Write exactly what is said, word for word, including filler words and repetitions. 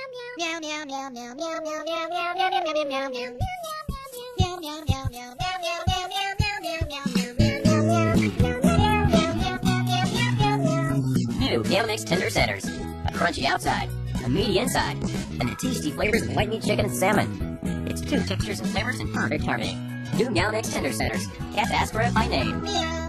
Meow meow meow meow meow meow meow meow meow meow meow meow meow. Meow meow meow meow meow meow meow meow meow meow meow. New Meow Mix Tender Centers. A crunchy outside, a meaty inside, and the tasty flavors of white meat chicken and salmon. It's two textures and flavors in perfect harmony. New Meow Mix Tender Centers. Cats ask for it by name. Meow.